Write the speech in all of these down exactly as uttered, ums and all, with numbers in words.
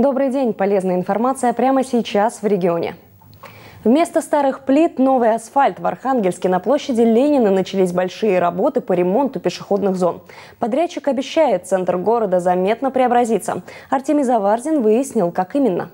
Добрый день! Полезная информация прямо сейчас в регионе. Вместо старых плит новый асфальт. В Архангельске на площади Ленина начались большие работы по ремонту пешеходных зон. Подрядчик обещает, центр города заметно преобразится. Артемий Заварзин выяснил, как именно.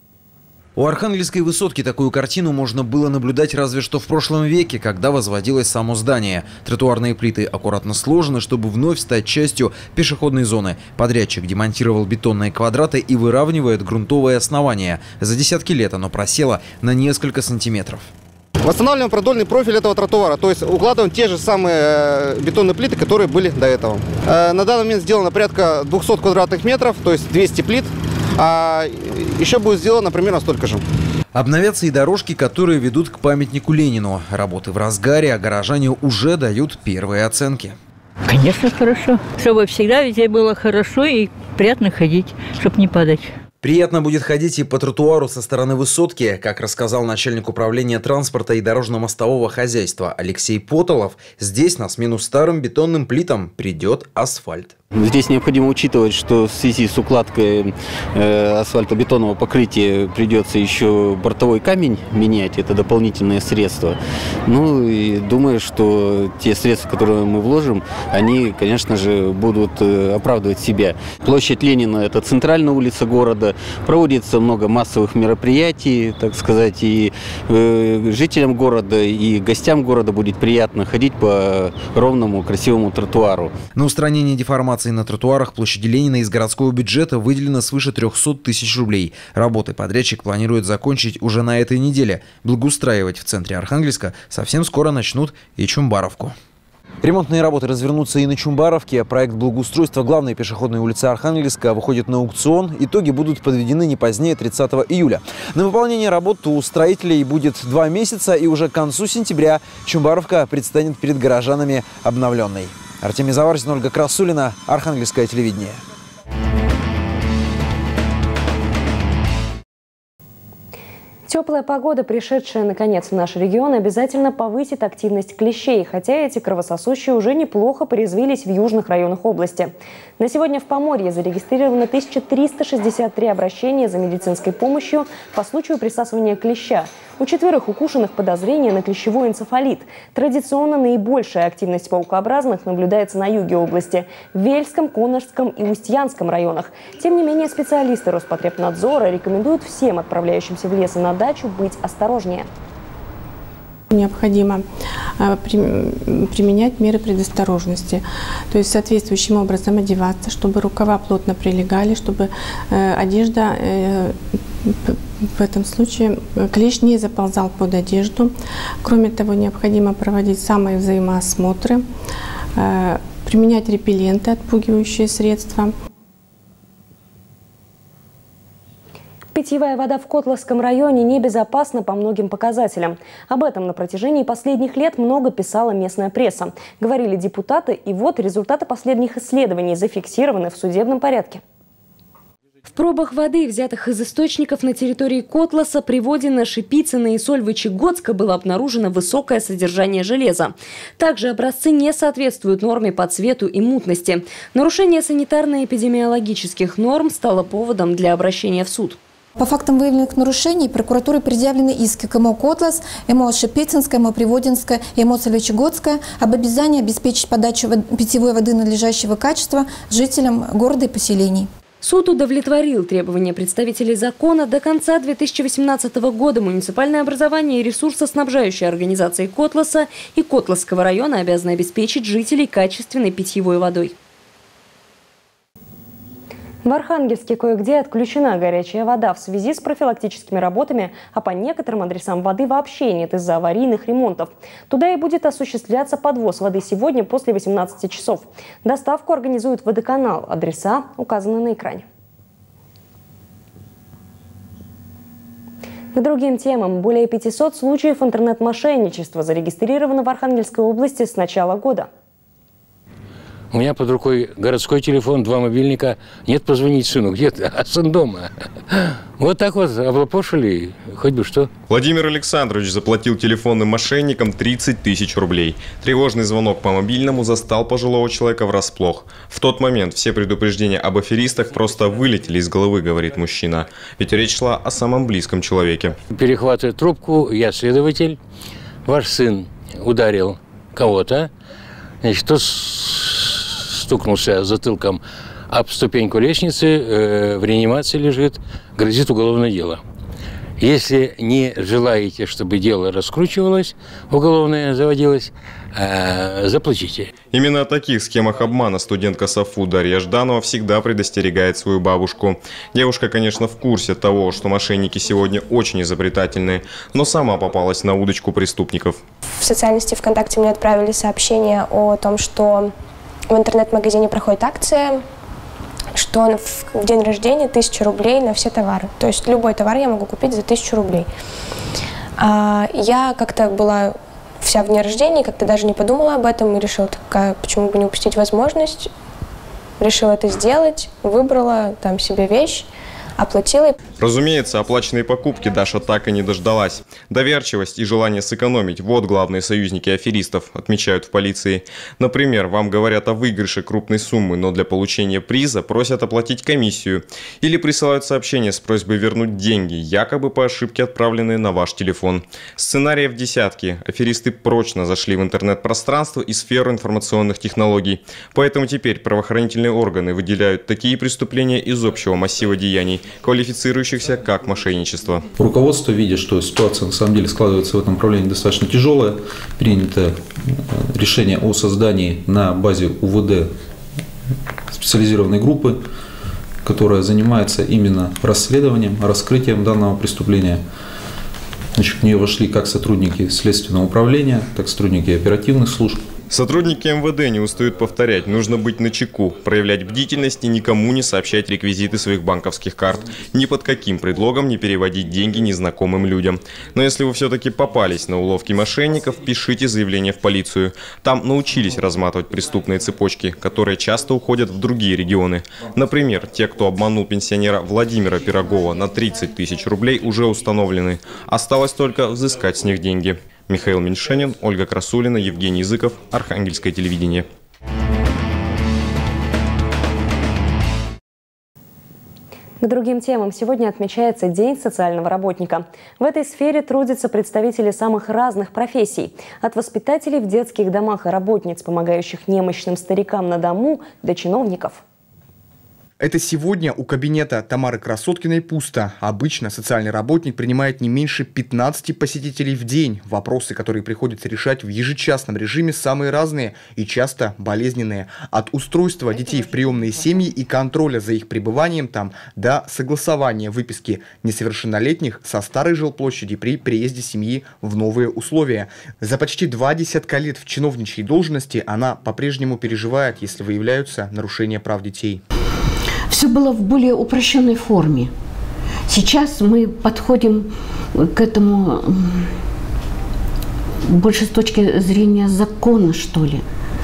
У Архангельской высотки такую картину можно было наблюдать разве что в прошлом веке, когда возводилось само здание. Тротуарные плиты аккуратно сложены, чтобы вновь стать частью пешеходной зоны. Подрядчик демонтировал бетонные квадраты и выравнивает грунтовое основание. За десятки лет оно просело на несколько сантиметров. Восстанавливаем продольный профиль этого тротуара, то есть укладываем те же самые бетонные плиты, которые были до этого. На данный момент сделано порядка двухсот квадратных метров, то есть двести плит. А еще будет сделано примерно столько же. Обновятся и дорожки, которые ведут к памятнику Ленину. Работы в разгаре, а горожане уже дают первые оценки. Конечно, хорошо. Чтобы всегда везде было хорошо и приятно ходить, чтобы не падать. Приятно будет ходить и по тротуару со стороны высотки. Как рассказал начальник управления транспорта и дорожно-мостового хозяйства Алексей Потолов, здесь на смену старым бетонным плитам придет асфальт. Здесь необходимо учитывать, что в связи с укладкой э, асфальтобетонного покрытия придется еще бортовой камень менять. Это дополнительные средства. Ну и думаю, что те средства, которые мы вложим, они, конечно же, будут э, оправдывать себя. Площадь Ленина – это центральная улица города. Проводится много массовых мероприятий, так сказать. И э, жителям города, и гостям города будет приятно ходить по ровному, красивому тротуару. На устранение деформации на тротуарах площади Ленина из городского бюджета выделено свыше трёхсот тысяч рублей. Работы подрядчик планирует закончить уже на этой неделе. Благоустраивать в центре Архангельска совсем скоро начнут и Чумбаровку. Ремонтные работы развернутся и на Чумбаровке. Проект благоустройства главной пешеходной улицы Архангельска выходит на аукцион. Итоги будут подведены не позднее тридцатого июля. На выполнение работ у строителей будет два месяца, и уже к концу сентября Чумбаровка предстанет перед горожанами обновленной. Артемий Заварзин, Ольга Красулина, Архангельское телевидение. Теплая погода, пришедшая наконец в наш регион, обязательно повысит активность клещей, хотя эти кровососущие уже неплохо порезвились в южных районах области. На сегодня в Поморье зарегистрировано тысяча триста шестьдесят три обращения за медицинской помощью по случаю присасывания клеща. У четверых укушенных подозрение на клещевой энцефалит. Традиционно наибольшая активность паукообразных наблюдается на юге области – в Вельском, Конорском и Устьянском районах. Тем не менее, специалисты Роспотребнадзора рекомендуют всем отправляющимся в лес и на дачу быть осторожнее. Необходимо применять меры предосторожности, то есть соответствующим образом одеваться, чтобы рукава плотно прилегали, чтобы одежда, в этом случае клещ не заползал под одежду. Кроме того, необходимо проводить самые взаимоосмотры, применять репелленты, отпугивающие средства. Питьевая вода в Котласском районе небезопасна по многим показателям. Об этом на протяжении последних лет много писала местная пресса. Говорили депутаты, и вот результаты последних исследований зафиксированы в судебном порядке. В пробах воды, взятых из источников на территории Котласа, Приводина, Шипицына и Сольвычегодска, было обнаружено высокое содержание железа. Также образцы не соответствуют норме по цвету и мутности. Нарушение санитарно-эпидемиологических норм стало поводом для обращения в суд. По фактам выявленных нарушений прокуратурой предъявлены иски к МО «Котлас», МО «Шипицинская», МО «Приводинская» и МО «Сольвычегодская» об обязании обеспечить подачу питьевой воды надлежащего качества жителям города и поселений. Суд удовлетворил требования представителей закона. До конца две тысячи восемнадцатого года муниципальное образование и ресурсоснабжающие организации Котласа и Котласского района обязаны обеспечить жителей качественной питьевой водой. В Архангельске кое-где отключена горячая вода в связи с профилактическими работами, а по некоторым адресам воды вообще нет из-за аварийных ремонтов. Туда и будет осуществляться подвоз воды сегодня после восемнадцати часов. Доставку организует водоканал. Адреса указаны на экране. К другим темам. Более пятисот случаев интернет-мошенничества зарегистрировано в Архангельской области с начала года. У меня под рукой городской телефон, два мобильника. Нет, позвонить сыну. Где ты? А сын дома. Вот так вот облапошили, хоть бы что. Владимир Александрович заплатил телефонным мошенникам тридцать тысяч рублей. Тревожный звонок по мобильному застал пожилого человека врасплох. В тот момент все предупреждения об аферистах просто вылетели из головы, говорит мужчина. Ведь речь шла о самом близком человеке. Перехватываю трубку, я следователь. Ваш сын ударил кого-то. Значит, тот стукнулся затылком об ступеньку лестницы, э, в реанимации лежит, грозит уголовное дело. Если не желаете, чтобы дело раскручивалось, уголовное заводилось, э, заплатите. Именно о таких схемах обмана студентка САФУ Дарья Жданова всегда предостерегает свою бабушку. Девушка, конечно, в курсе того, что мошенники сегодня очень изобретательные, но сама попалась на удочку преступников. В социальной сети ВКонтакте мне отправили сообщение о том, что в интернет-магазине проходит акция, что в день рождения тысяча рублей на все товары. То есть любой товар я могу купить за тысячу рублей. А я как-то была вся в дне рождения, как-то даже не подумала об этом и решила, такая, почему бы не упустить возможность. Решила это сделать, выбрала там себе вещь, оплатила. Разумеется, оплаченные покупки Даша так и не дождалась. Доверчивость и желание сэкономить – вот главные союзники аферистов, отмечают в полиции. Например, вам говорят о выигрыше крупной суммы, но для получения приза просят оплатить комиссию. Или присылают сообщение с просьбой вернуть деньги, якобы по ошибке отправленные на ваш телефон. Сценариев десятки. Аферисты прочно зашли в интернет-пространство и сферу информационных технологий. Поэтому теперь правоохранительные органы выделяют такие преступления из общего массива деяний, квалифицирующихся как мошенничество. Руководство, видя, что ситуация на самом деле складывается в этом направлении достаточно тяжелая, принято решение о создании на базе УВД специализированной группы, которая занимается именно расследованием, раскрытием данного преступления. Значит, в нее вошли как сотрудники следственного управления, так и сотрудники оперативных служб. Сотрудники эм вэ дэ не устают повторять, нужно быть начеку, проявлять бдительность и никому не сообщать реквизиты своих банковских карт. Ни под каким предлогом не переводить деньги незнакомым людям. Но если вы все-таки попались на уловки мошенников, пишите заявление в полицию. Там научились разматывать преступные цепочки, которые часто уходят в другие регионы. Например, те, кто обманул пенсионера Владимира Пирогова на тридцать тысяч рублей, уже установлены. Осталось только взыскать с них деньги. Михаил Меньшенин, Ольга Красулина, Евгений Языков, Архангельское телевидение. К другим темам сегодня отмечается День социального работника. В этой сфере трудятся представители самых разных профессий. От воспитателей в детских домах и работниц, помогающих немощным старикам на дому, до чиновников. Это сегодня у кабинета Тамары Красоткиной пусто. Обычно социальный работник принимает не меньше пятнадцати посетителей в день. Вопросы, которые приходится решать в ежечасном режиме, самые разные и часто болезненные. От устройства детей в приемные семьи и контроля за их пребыванием там до согласования выписки несовершеннолетних со старой жилплощади при переезде семьи в новые условия. За почти два десятка лет в чиновничьей должности она по-прежнему переживает, если выявляются нарушения прав детей. Все было в более упрощенной форме. Сейчас мы подходим к этому больше с точки зрения закона, что ли.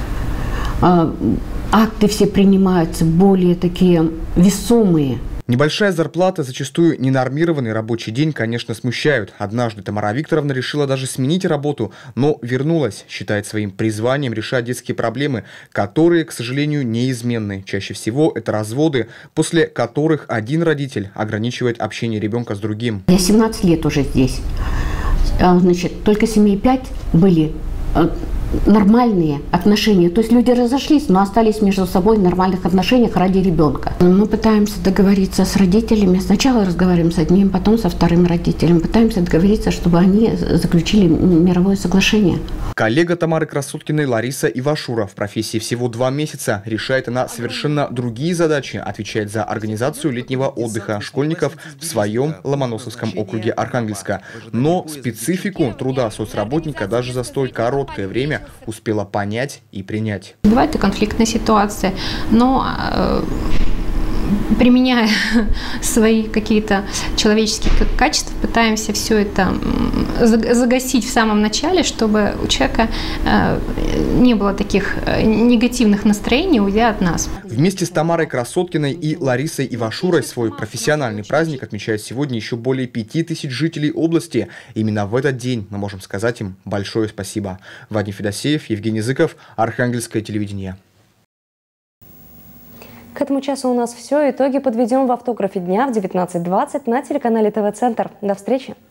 Акты все принимаются более такие весомые. Небольшая зарплата, зачастую ненормированный рабочий день, конечно, смущают. Однажды Тамара Викторовна решила даже сменить работу, но вернулась, считает своим призванием решать детские проблемы, которые, к сожалению, неизменны. Чаще всего это разводы, после которых один родитель ограничивает общение ребенка с другим. Я семнадцать лет уже здесь. Значит, только семьи пять были нормальные отношения. То есть люди разошлись, но остались между собой в нормальных отношениях ради ребенка. Мы пытаемся договориться с родителями. Сначала разговариваем с одним, потом со вторым родителем. Пытаемся договориться, чтобы они заключили мировое соглашение. Коллега Тамары Красоткиной Лариса Ивашура в профессии всего два месяца. Решает она совершенно другие задачи. Отвечает за организацию летнего отдыха школьников в своем Ломоносовском округе Архангельска. Но специфику труда соцработника даже за столь короткое время успела понять и принять. Бывают и конфликтные ситуации, но э, применяя свои какие-то человеческие качества, пытаемся все это загасить в самом начале, чтобы у человека не было таких негативных настроений, уйдя от нас. Вместе с Тамарой Красоткиной и Ларисой Ивашурой свой профессиональный праздник отмечают сегодня еще более пяти тысяч жителей области. Именно в этот день мы можем сказать им большое спасибо. Вадим Федосеев, Евгений Зыков, Архангельское телевидение. К этому часу у нас все. Итоги подведем в автографе дня в девятнадцать двадцать на телеканале ТВ-центр. До встречи!